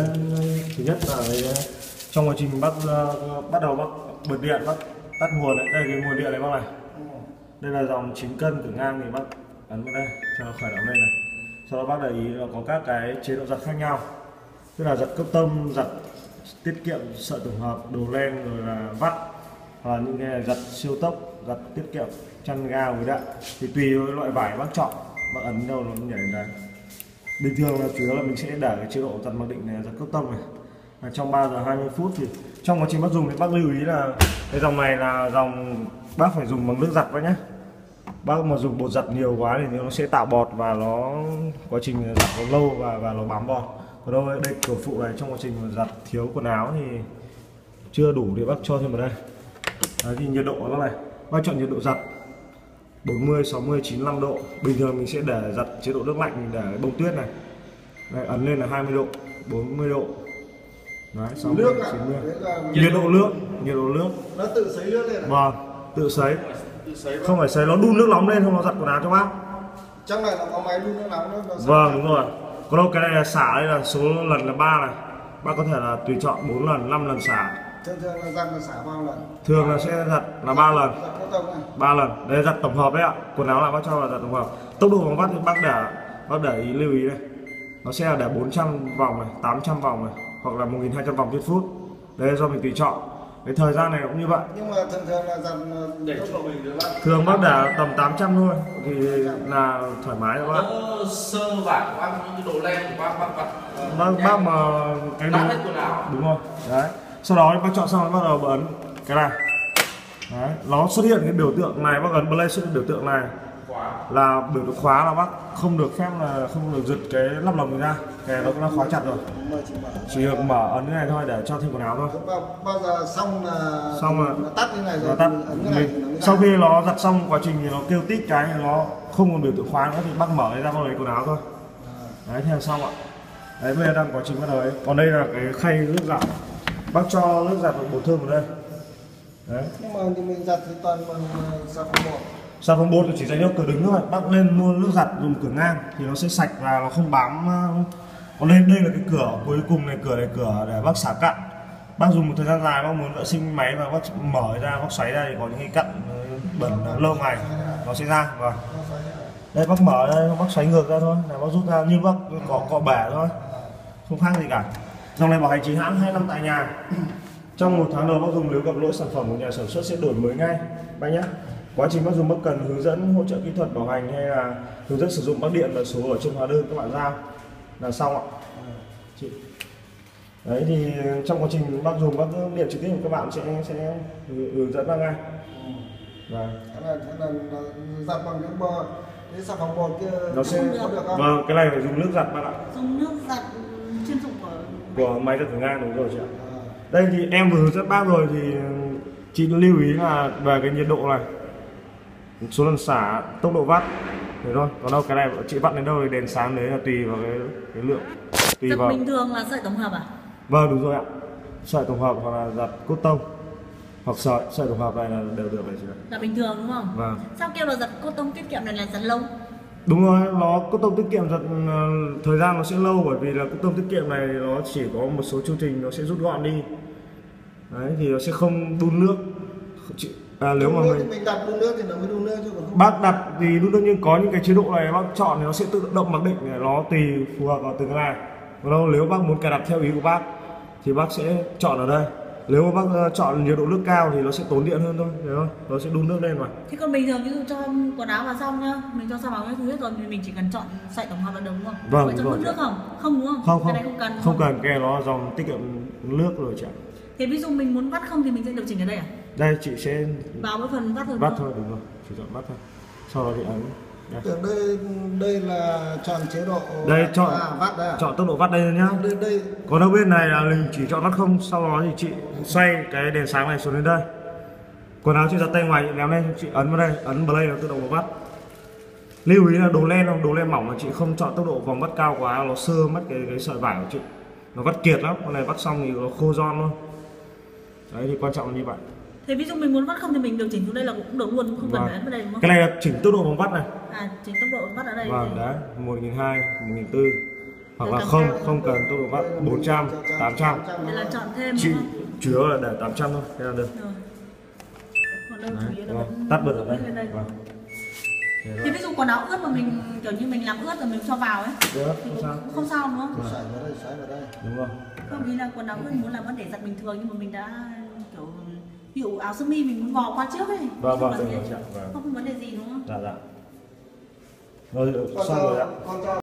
thứ nhất là trong quá trình bắt đầu bật điện, bác tắt nguồn đấy. Đây cái nguồn điện này bác này. Đây là dòng 9 cân cửa ngang thì bác ấn vào đây cho nó khởi động lên này. Sau đó bác để ý là có các cái chế độ giật khác nhau, tức là giật cấp tông, giật tiết kiệm, sợi tổng hợp, đồ len, rồi là vắt, và những cái giật siêu tốc, giật tiết kiệm, chăn ga với đạn. Thì tùy loại vải bác chọn, bác ấn đâu nó nhảy đến đấy. Bình thường là chủ yếu là mình sẽ để cái chế độ giật mặc định này, giật cấp tông này. Và trong 3 giờ 20 phút thì trong quá trình bác dùng thì bác lưu ý là cái dòng này là dòng bác phải dùng bằng nước giặt vậy nhé. Bác mà dùng bột giặt nhiều quá thì nó sẽ tạo bọt và nó quá trình giặt nó lâu và nó bám bọt. Còn đâu đây cửa phụ này, trong quá trình giặt thiếu quần áo thì chưa đủ thì bác cho thêm vào đây. Đấy, thì nhiệt độ của nó này, bác chọn nhiệt độ giặt 40, 60, 95 độ. Bình thường mình sẽ để giặt chế độ nước lạnh, mình để bông tuyết này. Đây, ấn lên là 20 độ, 40 độ. Đấy, 60, 90. Nhiệt độ nước. Nó tự sấy nước lên à? Vâng, tự sấy. Không phải sấy, nó đun nước nóng lên không, nó giặt quần áo cho bác. Trong này nó có máy đun nước nóng đó. Vâng, đúng rồi. Còn đâu cái này là xả, đây là số lần là 3 này. Bác có thể là tùy chọn 4 lần, 5 lần xả. Thường là giặt là xả bao lần? Thường là sẽ giặt là 3 lần. Giặt có tông này. 3 lần. Đây giặt tổng hợp đấy ạ. Quần áo là bác cho là giặt tổng hợp. Tốc độ vòng vắt thì bác để ý lưu ý đây. Nó sẽ là để 400 vòng này, 800 vòng này, hoặc là 1200 vòng trên phút. Đây do mình tùy chọn. Cái thời gian này cũng như vậy. Nhưng mà thường là giặt để tốc độ mình được bác. Thường bác để tầm 800 thôi thì là thoải mái rồi bác. Sơ vải của bác, những cái đồ len của bác mà cái đúng rồi. Đấy. Sau đó bác chọn xong bắt đầu ấn cái này. Đấy, nó xuất hiện cái biểu tượng này, bác ấn play xuất hiện biểu tượng này là biểu tượng khóa, là bác không được phép là không được giật cái lắp lồng ra, cái nó khóa chặt rồi. Chỉ được mở ấn cái này thôi để cho thêm quần áo thôi. Bao giờ xong là nó tắt cái này rồi, tắt. ấn cái này, Sau khi nó giặt xong quá trình thì nó kêu tít cái thì nó không còn biểu tượng khóa nữa thì bác mở ra, bác lấy quần áo thôi. Đấy, thế là xong ạ. Đấy, bây giờ đang quá trình bắt đầu ấy. Còn đây là cái khay nước giặt, bác cho nước giặt và bột thơm vào đây. Đấy. Nhưng mà thì mình giặt thì toàn bằng xà phòng bột. Xà phòng bột thì chỉ dành cho cửa đứng thôi. Bác nên mua nước giặt dùng cửa ngang thì nó sẽ sạch và nó không bám. Còn đây là cái cửa cuối cùng này, cửa để bác xả cặn. Bác dùng một thời gian dài bác muốn vệ sinh máy và bác mở ra, bác xoáy ra thì có những cái cặn bẩn lâu ngày nó sẽ ra. Và đây bác mở đây, bác xoáy ngược ra thôi, là bác rút ra như bác cọ bể thôi, không khác gì cả. Dòng này bảo hành chính hãng 2 năm tại nhà. Trong 1 tháng đầu bác dùng nếu gặp lỗi sản phẩm của nhà sản xuất sẽ đổi mới ngay bác nhé. Quá trình bác dùng bác cần hướng dẫn hỗ trợ kỹ thuật bảo hành hay là hướng dẫn sử dụng bác điện và số ở trên hóa đơn các bạn giao là xong ạ. Đấy thì trong quá trình bác dùng bác điện trực tiếp các bạn sẽ hướng dẫn bác ngay. Cái là giặt bằng cái xà phòng bột kia nó sẽ được không? Vâng, cái này phải dùng nước giặt bác ạ. Dùng nước giặt chuyên dụng của máy giặt cửa ngang, đúng rồi chị ạ. Đây thì em vừa hướng dẫn bác rồi thì chị lưu ý là về cái nhiệt độ này, số lần xả, tốc độ vắt thế thôi. Còn đâu cái này chị vặn đến đâu thì đèn sáng đấy là tùy vào cái lượng, tùy giặt vào. Bình thường là sợi tổng hợp à? Vâng, đúng rồi ạ. Sợi tổng hợp hoặc là giặt cốt tông hoặc sợi tổng hợp này là đều được này chị ạ. Là bình thường đúng không? Vâng. Sao kêu là giặt cốt tông tiết kiệm này là giặt lâu? Đúng rồi, nó cốt tông tiết kiệm giặt thời gian nó sẽ lâu, bởi vì là cốt tông tiết kiệm này nó chỉ có một số chương trình nó sẽ rút gọn đi. Đấy thì nó sẽ không đun nước. Nếu mà mình đặt đun nước thì nó mới đun nước chứ còn bác đặt thì đun nước, nhưng có những cái chế độ này bác chọn thì nó sẽ tự động mặc định, nó tùy phù hợp vào từng cái này. Còn đâu nếu bác muốn cài đặt theo ý của bác thì bác sẽ chọn ở đây. Nếu mà bác chọn nhiệt độ nước cao thì nó sẽ tốn điện hơn thôi, hiểu không? Nó sẽ đun nước lên mà. Thế còn bình thường ví dụ cho quần áo vào xong nhá, mình cho xà phòng cái thứ hết rồi thì mình chỉ cần chọn sợi tổng hợp là được đúng không? Vâng, vậy cho đúng rồi. nước không? Không đúng không? Không, cái này không cần. Không cần, cái này nó dòng tiết kiệm nước rồi chị ạ. Thế ví dụ mình muốn vắt không thì mình sẽ điều chỉnh ở đây à? Đây chị sẽ vào cái phần vắt thôi. Vắt thôi, đúng rồi, chỉ chọn vắt thôi. Sau đó thì ấn. Tưởng đây là chọn chế độ. Đây chọn vắt đây à? Chọn tốc độ vắt đây nhá. Đây. Còn ở bên này là mình chỉ chọn vắt không, sau đó thì chị xoay cái đèn sáng này xuống đến đây. Quần áo chị giặt tay ngoài chị ném lên, chị ấn vào đây, ấn play nó tự động vắt. Lưu ý là đồ len không, đồ len mỏng mà chị không chọn tốc độ vòng vắt cao quá, nó sơ mất cái sợi vải của chị. Nó vắt kiệt lắm, con này vắt xong thì nó khô giòn luôn. Đấy thì quan trọng là như vậy. Thế ví dụ mình muốn vắt không thì mình điều chỉnh xuống đây là cũng được luôn, không cần phải ấn vào đây đúng không? Cái này là chỉnh tốc độ vòng vắt này. Chỉnh tốc độ vắt ở đây. Vâng, đấy, 1200, 1400. hoặc là Càng không cao. không cần tốc độ bắt 400, 800. Đây là chọn thêm Chị đúng không? chủ yếu là để 800 thôi, thế là được. Rồi. Còn đâu chủ yếu là Vâng, vẫn tắt bật ở đây. lên đây. Vâng. Thế Thì đó. ví dụ quần áo ướt mà mình kiểu như mình làm ướt rồi mình cho vào ấy Được, thì không sao. cũng không sao đúng không? Sải vào đây, sải vào đây. Đúng rồi. Không, ý là quần áo ướt muốn làm vấn để giặt bình thường nhưng mà mình đã kiểu ví dụ áo sơ mi mình muốn vò qua trước ấy. Vâng, Không vâng, vấn được đề- rồi chị ạ. Vâng. không vấn đề gì đúng không? Dạ dạ. Rồi Con xong rồi ạ. cho